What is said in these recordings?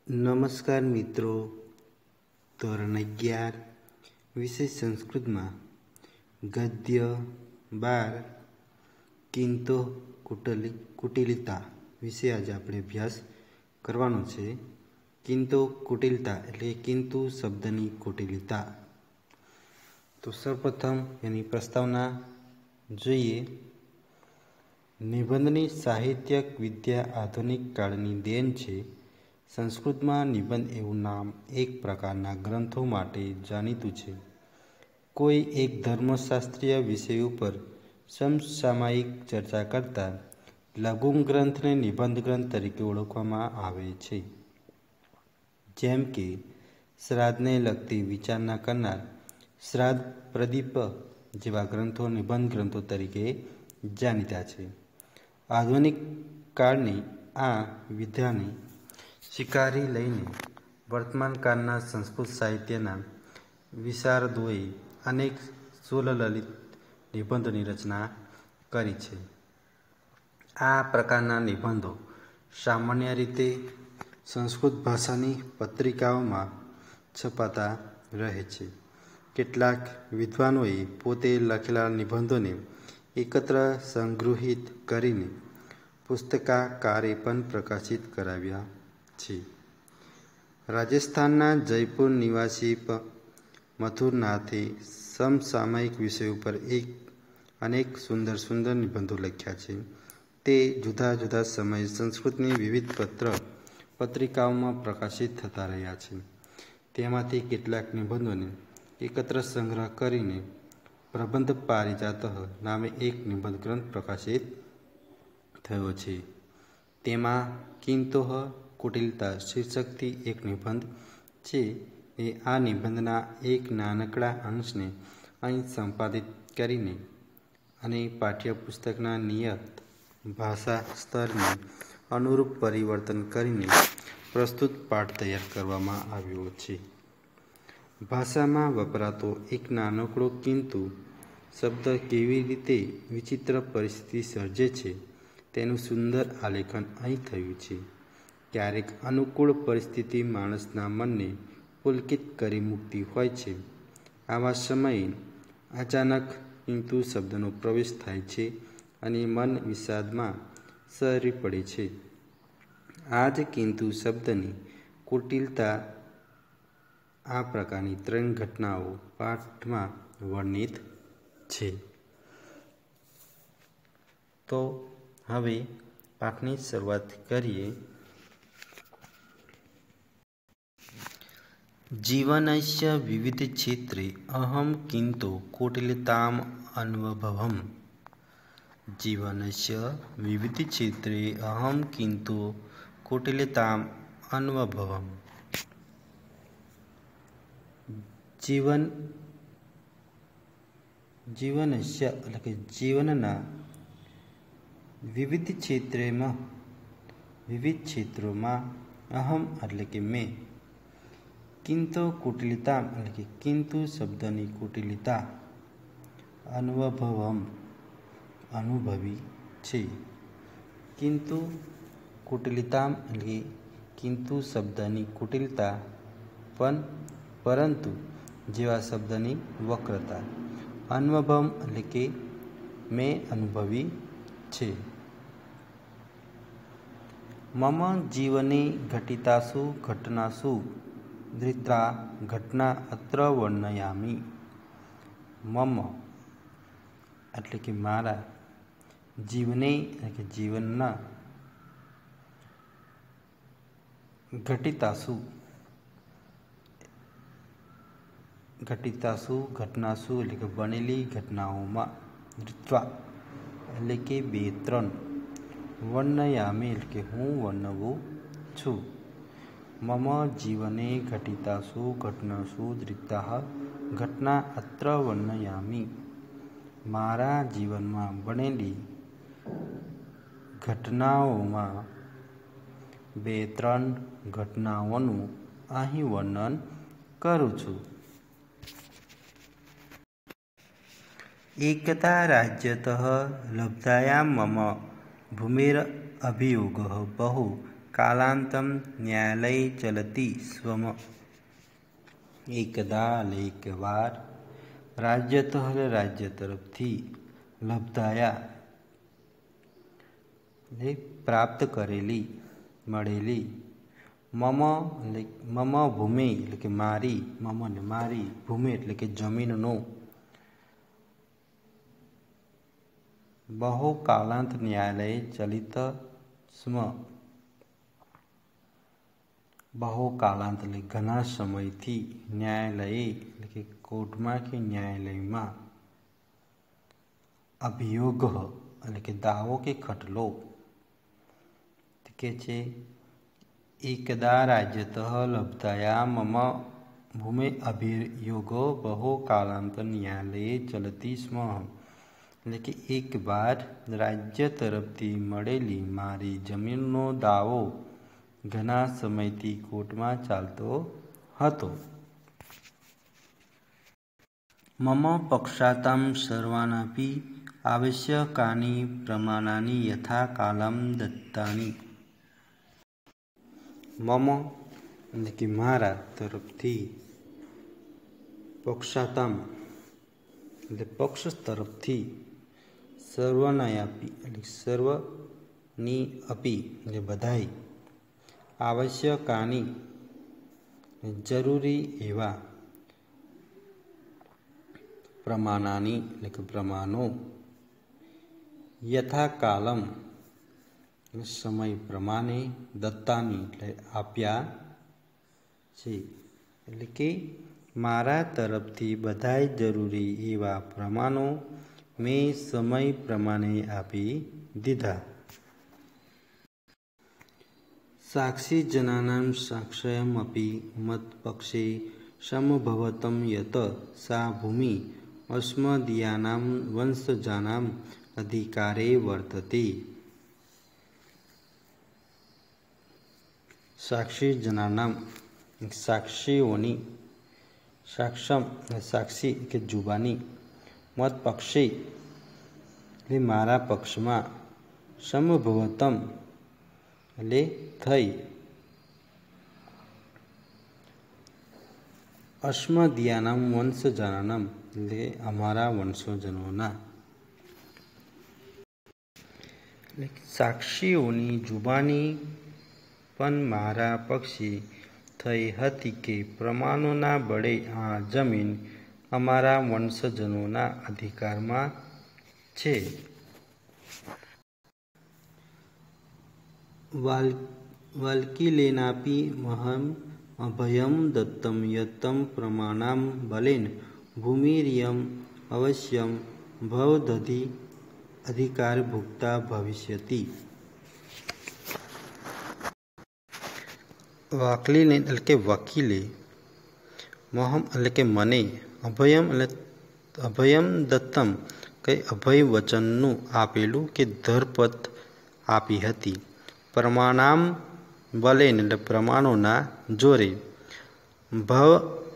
નમસ્કાર મિત્રો, ધોરણ 11 વિષય સંસ્કૃતમાં ગદ્ય 12 કિંતો કુટિલતા વિશે આજે આપણે અભ્યાસ કરવાનો છે. કિંતો કુટિલતા એટલે કિંતુ શબ્દની કુટિલતા. તો સૌપ્રથમ એની પ્રસ્તાવના જોઈએ. નિબંધની સાહિત્યક વિદ્યા આધુનિક કાળની દેન છે. સંસ્કૃતમાં નિબંધ એવું નામ એક પ્રકારના ગ્રંથો માટે જાણીતું છે. કોઈ એક ધર્મશાસ્ત્રીય વિષય ઉપર સમસામયિક ચર્ચા કરતા લઘુ ગ્રંથને નિબંધ ગ્રંથ તરીકે ઓળખવામાં આવે છે. જેમ કે શ્રાદ્ધને લગતી વિચારણા કરનાર શ્રાદ્ધ પ્રદીપ જેવા ગ્રંથો નિબંધ ગ્રંથો તરીકે જાણીતા છે. આધુનિક કાળની આ વિદ્યાને સ્વીકારી લઈને વર્તમાન કાળના સંસ્કૃત સાહિત્યના વિશારદોએ અનેક સુલલિત નિબંધોની રચના કરી છે. આ પ્રકારના નિબંધો સામાન્ય રીતે સંસ્કૃત ભાષાની પત્રિકાઓમાં છપાતા રહે છે. કેટલાક વિદ્વાનોએ પોતે લખેલા નિબંધોને એકત્ર સંગૃહિત કરીને પુસ્તકાકારે પણ પ્રકાશિત કરાવ્યા છે. રાજસ્થાનના જયપુર નિવાસી મથુરનાથે સમસામયિક વિષય ઉપર અનેક સુંદર નિબંધો લખ્યા છે. તે જુદા જુદા સમયે સંસ્કૃતની વિવિધ પત્રિકાઓમાં પ્રકાશિત થતા રહ્યા છે. તેમાંથી કેટલાક નિબંધોને એકત્ર સંગ્રહ કરીને પ્રબંધ પારિજાતઃ નામે એક નિબંધ ગ્રંથ પ્રકાશિત થયો છે. તેમાં કિંતોઃ કુટિલતા શીર્ષકથી એક નિબંધ છે. આ નિબંધના એક નાનકડા અંશને અહીં સંપાદિત કરીને અને પાઠ્યપુસ્તકના નિયત ભાષા સ્તરને અનુરૂપ પરિવર્તન કરીને પ્રસ્તુત પાઠ તૈયાર કરવામાં આવ્યો છે. ભાષામાં વપરાતો એક નાનકડો કિંતુ શબ્દ કેવી રીતે વિચિત્ર પરિસ્થિતિ સર્જે છે તેનું સુંદર આલેખન અહીં થયું છે. ક્યારેક અનુકૂળ પરિસ્થિતિ માણસના મનને પુલકિત કરી મૂકતી હોય છે. આવા સમયે અચાનક કિંતુ શબ્દનો પ્રવેશ થાય છે અને મન વિષાદમાં સરી પડે છે. આ જ કિંતુ શબ્દની કુટિલતા આ પ્રકારની 3 ઘટનાઓ પાઠમાં વર્ણિત છે. તો હવે પાઠની શરૂઆત કરીએ. જીવનસ્ય વિવિધ ક્ષેત્રે અહમ કિંતો કુટિલતામ અન્વભવમ. જીવનસ્ય વિવિધ ક્ષેત્રે અહમ કિંતો કુટિલતામ અન્વભવમ. જીવનસ્ય એટલે કે જીવનના વિવિધ ક્ષેત્રોમાં અહમ એટલે કે મેં, કિંતો કુટિલતા એટલે કે કિંતુ શબ્દની કુટિલતા અન્વભવમ અનુભવી છે. કિંતુ કુટિલતા એટલે કે કિંતુ શબ્દની કુટિલતા પરંતુ જેવા શબ્દની વક્રતા. અન્વભવમ એટલે કે મેં અનુભવી છે. મમ જીવને ઘટિતાસુ ઘટનાસુ ધૃતા ઘટના અત્ર વર્ણયામિ. મમ એટલે કે મારા, જીવને એટલે કે જીવનના, ઘટિતાસુ ઘટનાસુ એટલે કે બનેલી ઘટનાઓમાં, ધૃત્વા એટલે કે 2-3, વર્ણયામિ એટલે કે હું વર્ણવું છું. મમ જીવને ઘટિતાસુ ઘટનાસુ ધૃતા ઘટના અત્ર વર્ણયામિ. મારા જીવનમાં બનેલી ઘટનાઓમાં 2-3 ઘટનાઓનું અહીં વર્ણન કરું છું. એકતા રાજ્યતઃ લબ્ધાયામ મમ ભૂમિર અભિયોગઃ બહુ कालांतं न्यायालये चलति स्म। एकदा एकવાર રાજ્યતઃ રાજ્ય તરફથી લબ્ધાયા પ્રાપ્ત કરેલી મળેલી મમ ભૂમિ એટલે કે મારી, મમ ને મારી, ભૂમિ એટલે કે જમીનનો બહુ કાલાંત ન્યાયાલય ચલિત સ્મ। બહુ કાલાંત એટલે ઘણા સમયથી, ન્યાયાલયે એટલે કે કોર્ટમાં કે ન્યાયાલયમાં, અભિયોગ એટલે કે દાવો કે ખટલો કે છે એકદા રાજ્યતઃ લબ્ધાયા મમ ભૂમિ અભિયોગો બહુ કાલાંત ન્યાયાલયે ચલતી સ્મ। એટલે કે એકવાર રાજ્ય તરફથી મળેલી મારી જમીનનો દાવો ઘણા સમયથી કોર્ટમાં ચાલતો હતો। મમ પક્ષાતાં સર્વાનપી આવશ્યકાનિ પ્રમાણાનિ યથા કાલં દત્તાનિ। મમ એટલે કે મારા તરફથી, પક્ષાતાં એટલે પક્ષ તરફથી, સર્વનયાપી એટલે સર્વની અપી એટલે બધાય, આવશ્યકાની જરૂરી એવા, પ્રમાણાની એટલે કે પ્રમાણો, યથા કાલમ સમય પ્રમાણે, દત્તાની એટલે આપ્યા છે। એટલે કે મારા તરફથી બધાય જરૂરી એવા પ્રમાણો મેં સમય પ્રમાણે આપી દીધા। સાક્ષી જનાનાં સાક્ષ્યમપી મત્પક્ષે સમભવતં યત સા ભૂમિ અસ્મદીયાનાં વંશજાનાં અધિકારે વર્તતે। સાક્ષી જનાનાં સાક્ષીઓની, સાક્ષમ સાક્ષી કે જુબાની, મત પક્ષે એટલે મારા પક્ષમાં, સમભવતમ એટલે થઈ, અસ્મદીયાનાં વંશજાનાં એટલે અમારા વંશજનોના, એટલે સાક્ષીઓની જુબાની પણ મારા પક્ષે થઈ હતી કે પ્રમાણોના બળે આ જમીન અમારા વંશજનોના અધિકારમાં છે। વાલ્કીલેનાપી મહં અભયં દત્તં યત્તં પ્રમાણાં બલેન ભૂમિરિયં અવશ્યં ભવદધિ અધિકારભુક્તા ભવિષ્યતિ। વાકલીને એટલે કે વકીલે, મહમ એટલે કે મને, અભયમ એટલે અભયમ દત્તમ કઈ અભય વચનનું આપેલું કે ધરપત આપી હતી, પ્રમાણામ બલેન એટલે પ્રમાણોના જોરે, ભવ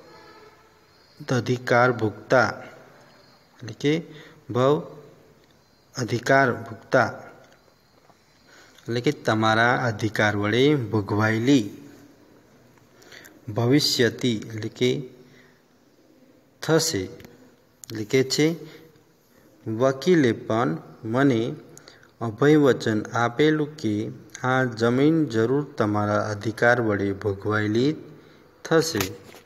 અધિકાર ભુક્તા એટલે કે ભવ અધિકાર ભુક્તા એટલે કે તમારા અધિકાર વડે ભોગવાયેલી, ભવિષ્યતિ એટલે કે થશે, એટલે કે છે વકીલે પણ મને અભયવચન આપેલું કે આ જમીન જરૂર તમારા અધિકાર વડે ભોગવાયેલી થશે।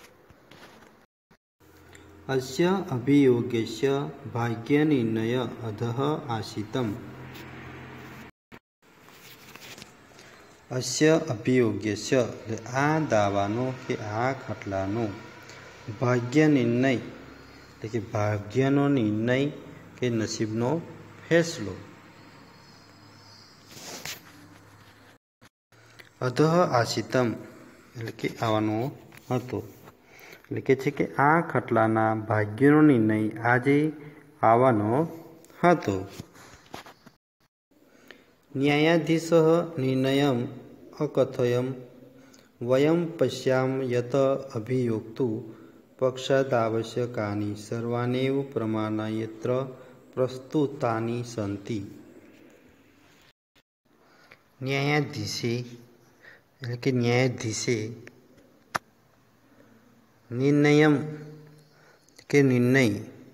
અસ્ય અભિયોગસ્ય ભાગ્યનિર્ણય અધઃ આસિતમ। અસ્ય અભિયોગસ્ય એટલે આ દાવાનો કે આ ખટલાનો, ભાગ્ય નિર્ણય એટલે કે ભાગ્યનો નિર્ણય કે નસીબનો ફેસલો, અધઃ આસિતમ એટલે કે આવવાનો હતો, એટલે કે છે કે આ ખટલાના ભાગ્યનો નિર્ણય આજે આવવાનો હતો। ન્યાયાધીશઃ નિર્ણયમ અકથયમ વયમ પશ્યામ યત અભિયોક્તુ પક્ષાદાવશ્યકાની સર્વાનેવ પ્રમાણયત્ર પ્રસ્તુતાની સંતિ। ન્યાયાધીશે એટલે કે ન્યાયાધીશે નિર્ણયમ કે નિર્ણય,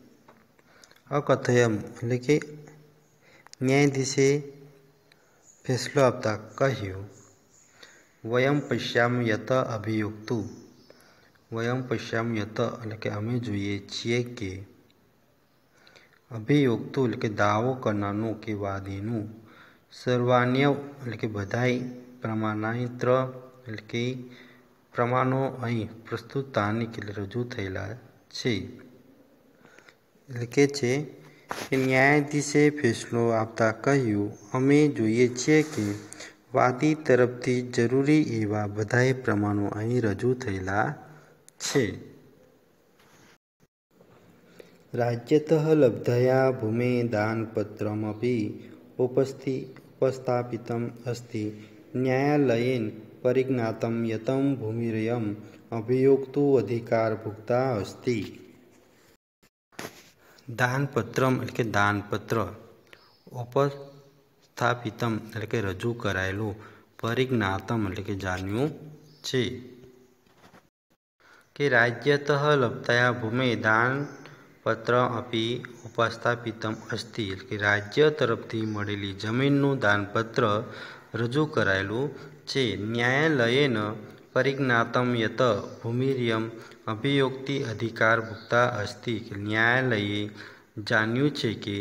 અકથયમ એટલે કે ન્યાયાધીશે ફેસલો આપતા કહ્યું, વયમ પશ્યામ યત અભિયુક્તુ, વયમ પશ્યામ યત એટલે કે અમે જોઈએ છીએ કે, અભિયુક્તુ એટલે કે દાવો કરનારનું કે વાદીનું, સર્વાન્ય એટલે કે બધાય, પ્રમાણાયત્ર એટલે કે પ્રમાણો અહીં પ્રસ્તુતાની એટલે રજૂ થયેલા છે. એટલે કે છે કે ન્યાયાધીશે ફેસલો આપતા કહ્યું, અમે જોઈએ છીએ કે વાદી તરફથી જરૂરી એવા બધાય પ્રમાણો અહીં રજૂ થયેલા છે. રાજ્યતઃ લબ્ધયા ભૂમે દાનપત્રમપી ઉપસ્થાપિતમ અસ્તિ ન્યાયાલયેન પરિજ્ઞાતમ યતમ ભૂમિરયમ અભિયોક્તુ અધિકારભુક્તા અસ્તિ. દાનપત્રમ એટલે કે દાનપત્ર, ઉપસ્થાપિતમ એટલે કે રજૂ કરાયેલું, પરિજ્ઞાતમ એટલે કે જાણ્યું છે. કે રાજ્યતઃ લબ્ધયા ભૂમે દાનપત્ર અપી ઉપસ્થાપિતમ અસ્તિ એટલે કે રાજ્ય તરફથી મળેલી જમીનનું દાનપત્ર રજૂ કરાયેલું છે. ન્યાયાલયેન પરિજ્ઞાતમ યત ભૂમિર્યમ અભિયોક્તિ અધિકારભુક્તા અસ્તિ ન્યાયાલયે જાણ્યું છે કે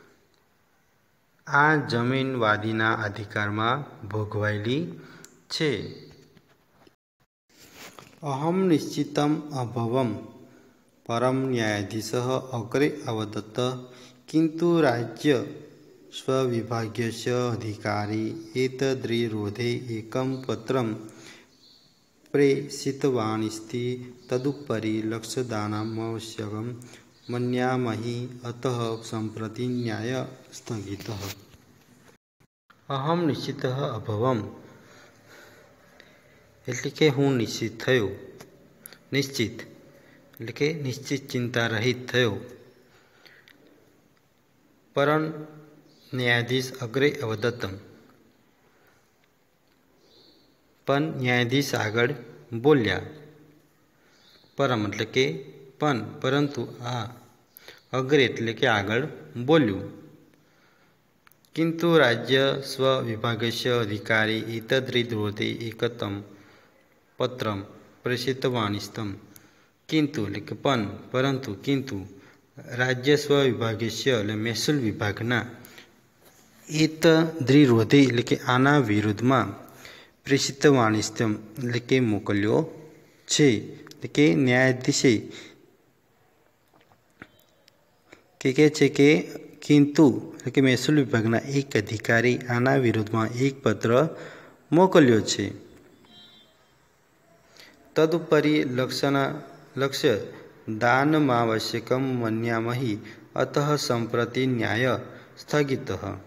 આ જમીન વાદીના અધિકારમાં ભોગવાયેલી છે. અહમ નિશ્ચિતમ અભવમ પરમ ન્યાયાધીશઃ અગ્રે અવદત્ત કિંતુ રાજ્ય સ્વવિભાગસ્ય અધિકારી એતદ્વિરોધે એકમ પત્રમ પ્રેષિતવાનિસ્તિ તદુપરી લક્ષદાનમવશ્યકં મન્યામહિ અતઃ સંપ્રતિ ન્યાય સ્થગિતઃ. અહમ નિશ્ચિતઃ અભવમ એટલે કે હું નિશ્ચિત થયો, નિશ્ચિત એટલે કે નિશ્ચિત ચિંતા રહિત થયો. પરમ ન્યાયાધીશ અગ્રે અવદત્તમ પણ ન્યાયાધીશ આગળ બોલ્યા. પરમ એટલે કે પણ, પરંતુ આ અગ્રે એટલે કે આગળ બોલ્યું. કિંતુ રાજ્ય સ્વ વિભાગસ્ય અધિકારી એતદ્વિરોધે એકમ પત્રમ પ્રેષિતવાનિસ્તમ. કિંતુ એટલે કે પણ, પરંતુ, કિંતુ રાજ્ય સ્વ વિભાગસ્ય એટલે મહેસૂલ વિભાગના એતદ્વિરોધે એટલે કે આના વિરુદ્ધમાં પ્રેષિતવાનિસ્તમ એટલે કે મોકલ્યો છે. એટલે કે ન્યાયાધીશે કહે છે કે કિંતુ એટલે કે મહેસૂલ વિભાગના એક અધિકારી આના વિરુદ્ધમાં એક પત્ર મોકલ્યો છે. તદુપરી લક્ષ્ય દાનમાવશ્યકમ મન્યામહિ અતઃ સંપ્રતિ ન્યાય સ્થગિતઃ.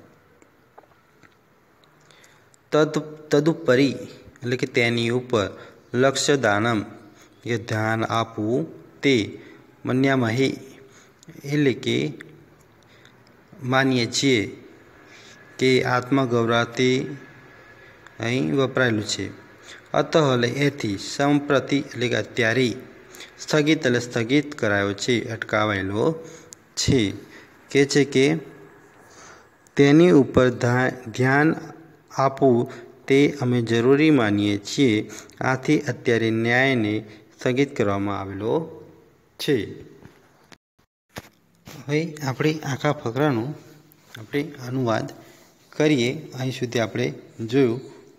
તદુપરી એટલે કે તેની ઉપર લક્ષ્ય દાનમ કે ધ્યાન આપવું તે મન્યામહિ એટલે કે માનીએ છીએ કે આત્મગૌરવથી અહીં વપરાયેલું છે. અતઃ એટલે એથી, સંપ્રતિ એટલે કે અત્યારે, સ્થગિત એટલે સ્થગિત કરાયો છે, અટકાવાયેલો છે. કે છે કે તેની ઉપર ધ્યાન આપવું તે અમે જરૂરી માનીએ છીએ. આથી અત્યારે ન્યાયને સ્થગિત કરવામાં આવેલો છે. હવે આપણે આખા ફકરાનું આપણે અનુવાદ કરીએ. અહીં સુધી આપણે જોયું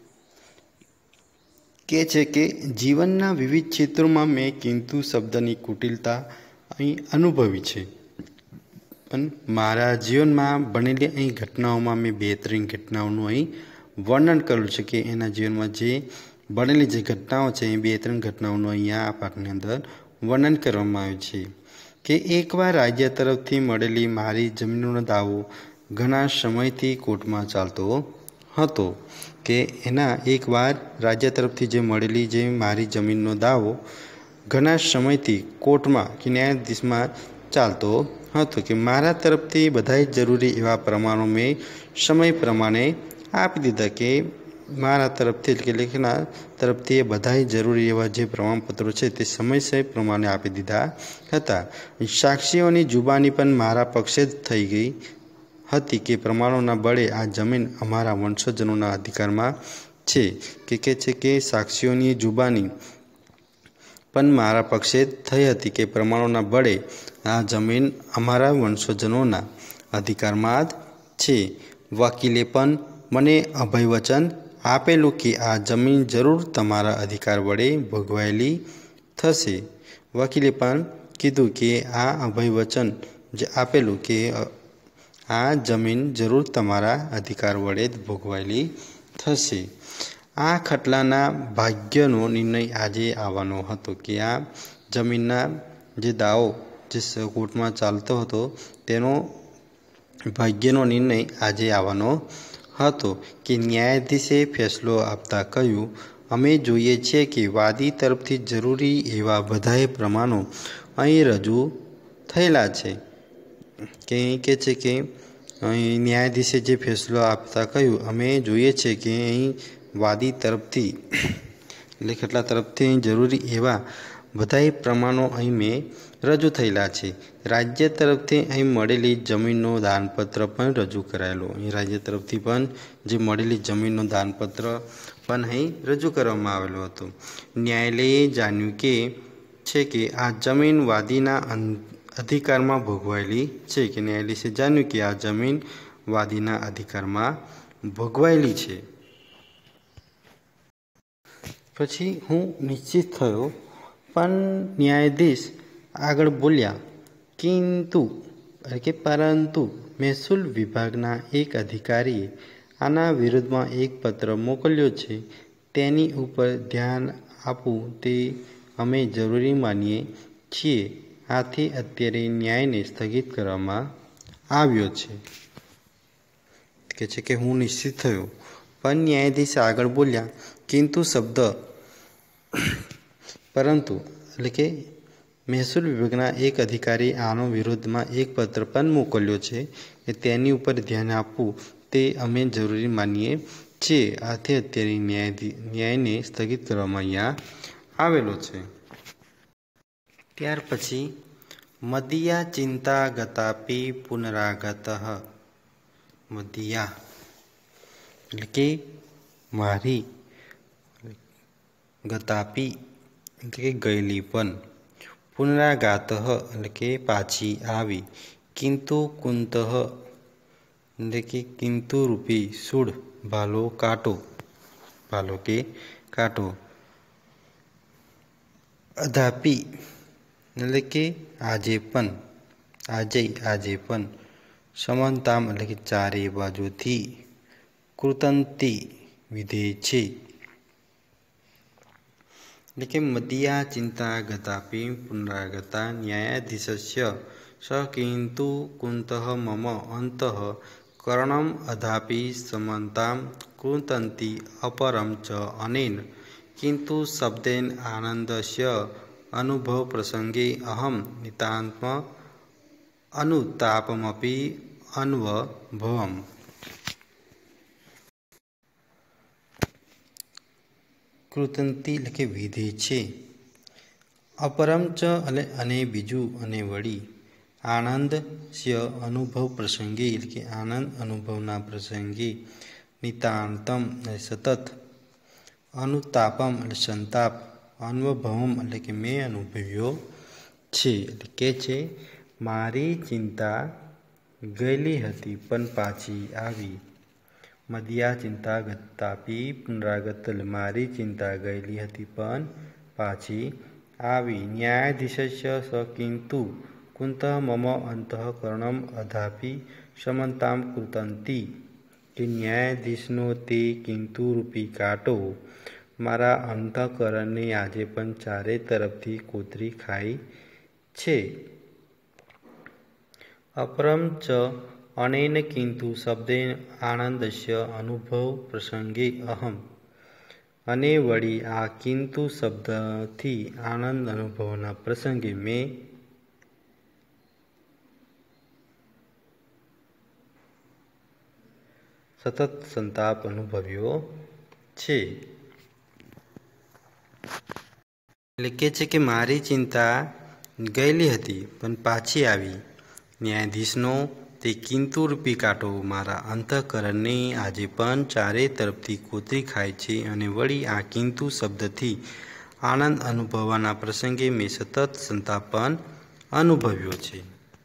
કે છે કે જીવનના વિવિધ ક્ષેત્રોમાં મેં કિંતુ શબ્દની કુટિલતા અહીં અનુભવી છે. પણ મારા જીવનમાં બનેલી અહીં ઘટનાઓમાં મેં 2-3 ઘટનાઓનું અહીં વર્ણન કરેલું છે કે એના જીવનમાં જે બનેલી જે ઘટનાઓ છે એ 2-3 ઘટનાઓનું અહીંયા આ પાઠની અંદર વર્ણન કરવામાં આવ્યું છે. કે એકવાર રાજ્ય તરફથી મળેલી મારી જમીનનો દાવો ઘણા સમયથી કોર્ટમાં ચાલતો હતો. કે એના એકવાર રાજ્ય તરફથી જે મળેલી જે મારી જમીનનો દાવો ઘણા સમયથી કોર્ટમાં કે ન્યાયાધીશમાં ચાલતો હતો. કે મારા તરફથી બધાય જરૂરી એવા પ્રમાણો મેં સમય પ્રમાણે આપી દીધા. કે મારા તરફથી એટલે કે લેખના તરફથી એ બધાય જરૂરી એવા જે પ્રમાણપત્રો છે તે સમયસર પ્રમાણે આપી દીધા હતા. સાક્ષીઓની જુબાની પણ મારા પક્ષે જ થઈ ગઈ હતી કે પ્રમાણોના બળે આ જમીન અમારા વંશજોના અધિકારમાં છે. કહે છે કે સાક્ષીઓની જુબાની પણ મારા પક્ષે થઈ હતી કે પ્રમાણોના બળે આ જમીન અમારા વંશજોના અધિકારમાં જ છે. વકીલે પણ મને અભયવચન આપેલું કે આ જમીન જરૂર તમારા અધિકાર વડે ભોગવાયેલી થશે. વકીલે પણ કીધું કે આ અભયવચન જે આપેલું કે આ જમીન જરૂર તમારા અધિકાર વડે જ ભોગવાયેલી થશે. આ ખટલાના ભાગ્યનો નિર્ણય આજે આવવાનો હતો કે આ જમીનના જે દાવો જે કોર્ટમાં ચાલતો હતો તેનો ભાગ્યનો નિર્ણય આજે આવવાનો હતો કે ન્યાયાધીશે ફેસલો આપતા કહ્યું, અમે જોઈએ છીએ કે વાદી તરફથી જરૂરી એવા બધાએ પ્રમાણો અહીં રજૂ થયેલા છે. કે કહે છે કે અહીં ન્યાયાધીશે જે ફેસલો આપતા કહ્યું, અમે જોઈએ છીએ કે અહીં વાદી તરફથી એટલે ખટલા તરફથી અહીં જરૂરી એવા બધાય પ્રમાણો અહીં મેં રજૂ થયેલા છે. રાજ્ય તરફથી અહીં મળેલી જમીનનો દાનપત્ર પણ રજૂ કરાયેલો. અહીં રાજ્ય તરફથી પણ જે મળેલી જમીનનો દાનપત્ર પણ અહીં રજૂ કરવામાં આવેલો હતો. ન્યાયાલયે જાણ્યું કે છે કે આ જમીન વાદીના અધિકારમાં ભોગવાયેલી છે. કે ન્યાયાધીશે જાણ્યું કે આ જમીન વાદીના અધિકારમાં ભોગવાયેલી છે. પછી હું નિશ્ચિત થયો, પણ ન્યાયાધીશ આગળ બોલ્યા, પરંતુ મહેસૂલ વિભાગના એક અધિકારીએ આના વિરુદ્ધમાં એક પત્ર મોકલ્યો છે. તેની ઉપર ધ્યાન આપવું તે અમે જરૂરી માનીએ છીએ. આથી અત્યારે ન્યાયને સ્થગિત કરવામાં આવ્યો છે. કહે છે કે હું નિશ્ચિત થયો, પણ ન્યાયાધીશ આગળ બોલ્યા, પરંતુ એટલે કે મહેસૂલ વિભાગના એક અધિકારી આનો વિરોધમાં એક પત્ર પણ મોકલ્યો છે કે તેની ઉપર ધ્યાન આપવું તે અમે જરૂરી માનીએ છીએ. આથી અત્યારે ન્યાયને સ્થગિત કરવામાં અહીંયા આવેલો છે. ત્યાર પછી મદીયા ચિંતા ગતાપી પુનરાગતઃ. મદીયા એટલે કે મારી, ગતાપી એટલે કે ગયેલી પણ, પુનરાગાતઃ એટલે કે પાછી આવી, કિંતુ કુંતઃ એટલે કે કિંતુ રૂપી સૂળ ભાલો કાંટો, ભાલો કે કાંટો, અધાપી એટલે કે આજે પણ, આજે પણ, સમંતામ એટલે કે ચારે બાજુથી, કૃતંતી વિધેય છે. એટલે કે મદીયા ચિંતા ગતાપી પુનરાગતા ન્યાયાધીશસ્ય સ કિંતુ કુંતઃ મમ અંતઃ કરણમ અધાપી સમંતામ કૃતંતી અપરમ ચ અનેન કિંતુ શબ્દેન આનંદસ્ય અનુભવ પ્રસંગે અહમ નિતાંતમ અનુતાપમપી અન્વભવમ. કૃતંતી એટલે કે વિધેય છે. અપરમ ચ અને બીજું, અને વળી, આનંદસ્ય અનુભવ પ્રસંગે એટલે કે આનંદ અનુભવના પ્રસંગે, નિતાંતમ એટલે સતત, અનુતાપમ એટલે સંતાપ, અન્વભવમ એટલે કે મેં અનુભવ્યો છે. એટલે કે છે મારી ચિંતા ગયેલી હતી પણ પાછી આવી. મદીયા ચિંતા ગતાપી પુનરાગત મારી ચિંતા ગયેલી હતી પણ પાછી આવી. ન્યાયાધીશસ્ય સ કિંતુ કુંતઃ મમ અંતઃકરણમ અધાપી સમંતામ કૃતંતી. કે ન્યાયાધીશનો તે કિંતુ રૂપી કાંટો મારા અંતઃકરણને આજે પણ ચારે તરફથી કોતરી ખાય છે. અપરમ ચ અનેન કિંતુ શબ્દેન આનંદસ્ય અનુભવ પ્રસંગે અહમ. અને વળી આ કિંતુ શબ્દથી આનંદ અનુભવના પ્રસંગે મેં સતત સંતાપ અનુભવ્યો છે. એટલે કે છે કે મારી ચિંતા ગયેલી હતી પણ પાછી આવી. ન્યાયાધીશનો તે કિંતુરૂપી કાંટો મારા અંતઃકરણને આજે પણ ચારે તરફથી કોતરી ખાય છે અને વળી આ કિંતુ શબ્દથી આનંદ અનુભવવાના પ્રસંગે મેં સતત સંતાપ પણ અનુભવ્યો છે.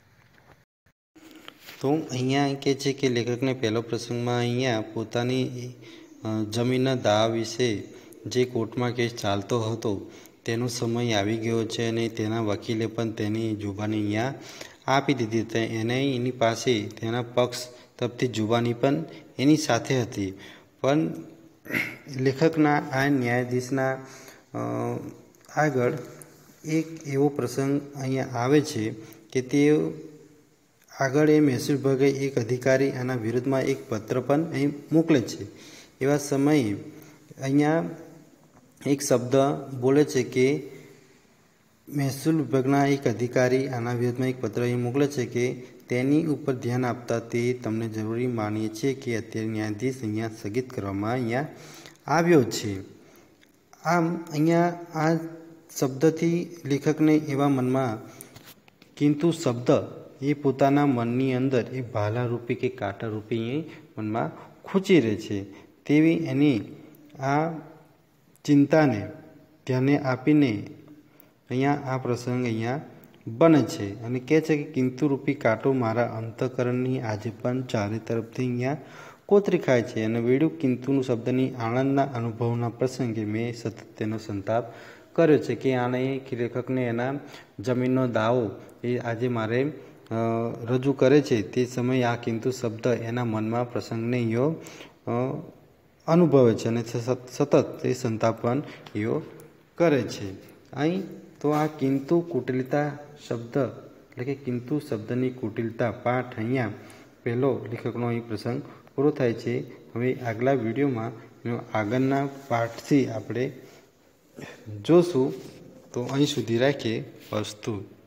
તો અહીંયા કહે છે કે લેખકને પહેલો પ્રસંગમાં અહીંયા પોતાની જમીનના દાવા વિશે જે કોર્ટમાં કેસ ચાલતો હતો તેનો સમય આવી ગયો છે અને તેના વકીલે પણ તેની જુબાની અહીંયા આપી દીધી હતી. એને એની પાસે તેના પક્ષ તરફથી જુબાની પણ એની સાથે હતી. પણ લેખકના આ ન્યાયાધીશના આગળ એક એવો પ્રસંગ અહીંયા આવે છે કે તે આગળ એ મહેસૂલ વિભાગે એક અધિકારી આના વિરુદ્ધમાં એક પત્ર પણ અહીં મોકલે છે. એવા સમયે અહીંયા એક શબ્દ બોલે છે કે મહેસૂલ વિભાગના એક અધિકારી આના વિરુદ્ધમાં એક પત્ર અહીં મોકલે છે કે તેની ઉપર ધ્યાન આપતા તે તમને જરૂરી માનીએ છીએ કે અત્યારે ન્યાયાધીશ અહીંયા સ્થગિત કરવામાં અહીંયા આવ્યો છે. આમ અહીંયા આ શબ્દથી લેખકને એવા મનમાં કિંતુ શબ્દ એ પોતાના મનની અંદર એ ભાલારૂપી કે કાંટારૂપી એ મનમાં ખૂંચી રહે છે. તેવી એની આ ચિંતાને ધ્યાને આપીને અહીંયા આ પ્રસંગ અહીંયા બને છે અને કહે છે કે કિંતુરૂપી કાંટો મારા અંતઃકરણની આજે પણ ચારે તરફથી અહીંયા કોતરી ખાય છે અને વેડું કિંતુનું શબ્દની આનંદના અનુભવના પ્રસંગે મેં સતત તેનો સંતાપ કર્યો છે કે આને લેખકને એના જમીનનો દાવો એ આજે મારે રજૂ કરે છે તે સમયે આ કિંતુ શબ્દ એના મનમાં પ્રસંગને એઓ અનુભવે છે અને સતત એ સંતાપ પણ એઓ કરે છે. અહીં તો આ કિંતુ કુટિલતા શબ્દ એટલે કે કિંતુ શબ્દની કુટિલતા પાઠ અહીંયા પહેલો લેખકનો અહીં પ્રસંગ પૂરો થાય છે. હવે આગલા વિડીયોમાં આગળના પાઠથી આપણે જોશું. તો અહીં સુધી રાખીએ. અસ્તુ.